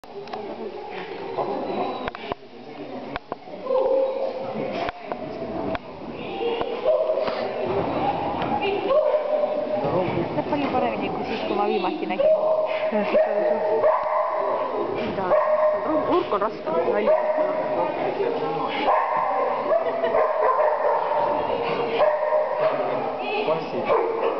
Näeb palju paremini kui siis, kui ma viimati nägin. Nurk on raske välja. Passid.